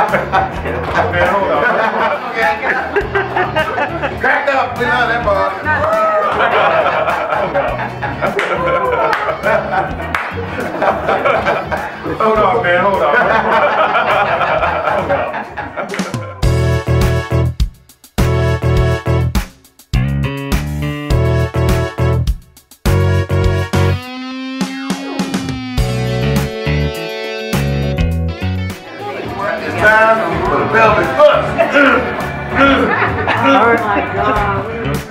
Man, hold on. Cracked up, we love that ball. Hold on, man, hold on. It's time for the pelvic thrust. Oh my God.